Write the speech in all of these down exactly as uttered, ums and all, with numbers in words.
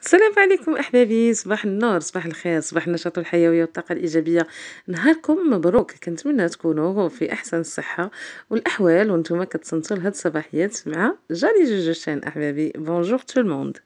السلام عليكم أحبابي، صباح النور، صباح الخير، صباح النشاط والحيوية والطاقة الإيجابية. نهاركم مبروك، كنتمنى تكونوا في أحسن الصحة والأحوال وانتم كتصنتوا لهاد الصباحيات مع جالي جوجوشين. أحبابي بونجور تو الموند.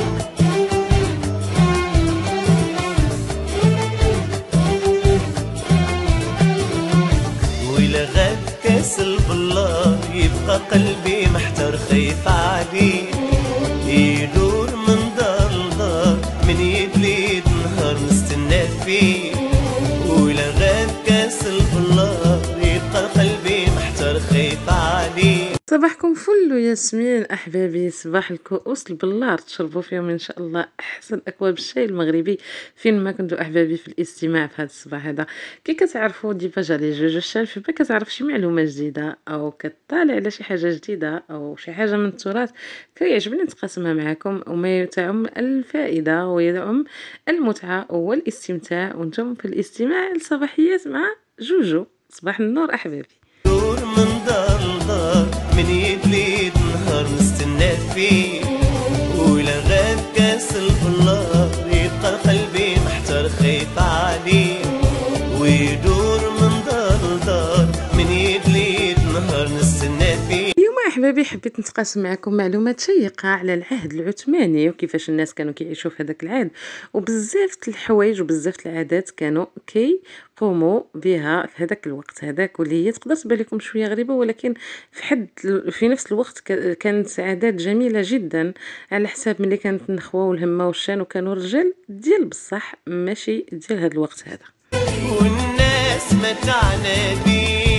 وإلى غاب كاس البلار يبقى قلبي محتار خايف عليه، يدور من دار لدار من يد ليد نهار نستنى فيه. وإلى غاب كاس البلار يبقى قلبي محتار خايف عليه. صباحكم فل وياسمين أحبابي، صباح الكؤوس البلار تشربوا فيهم إن شاء الله أحسن أكواب الشاي المغربي فين ما كنتوا أحبابي في الاستماع في هذا الصباح هذا. كي كتعرفوا ديما جالي جوج الشاي في بالك كتعرف شي معلومة جديدة أو كطالع على شي حاجة جديدة أو شي حاجة من التراث كيعجبني نتقاسمها معكم، وما تعم الفائدة ويدعم المتعة والاستمتاع وانتم في الاستماع لصباحيات مع جوجو. صباح النور أحبابي. يدور من دار لدار من يد ليد نهار نستنى فيه. وإلى غاب كاس البلار يبقى قلبي محتار خايف عليه، ويدور من دار لدار من يد ليد نهار نستنى فيه. اليوم احبابي حبيت نتقاسم معكم معلومات شيقه على العهد العثماني وكيفاش الناس كانوا كيعيشوا في هذاك العهد، وبزاف د الحوايج وبزاف د العادات كانوا كيقوموا بها في هذاك الوقت هذاك، واللي هي تقدر تبان لكم شويه غريبه، ولكن في حد في نفس الوقت ك- كانت عادات جميله جدا، على حساب ملي كانت النخوه والهمه والشان وكانوا رجال ديال بصح ماشي ديال هذا الوقت هذا. والناس متعنا بيه